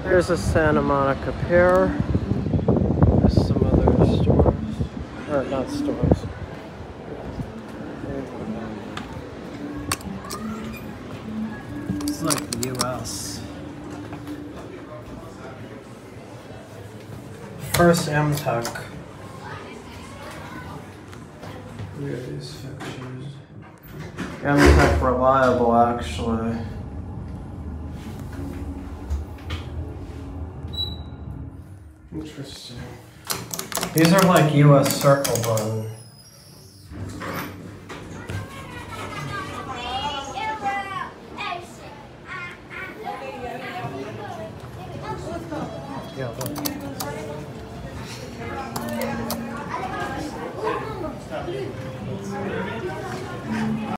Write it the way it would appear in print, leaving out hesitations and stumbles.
There's a Santa Monica Pier. There's some other stores. Or not stores. It's like the US. First MTech. Look at these pictures. MTech Reliable, actually. Interesting. These are like US Circle Bun.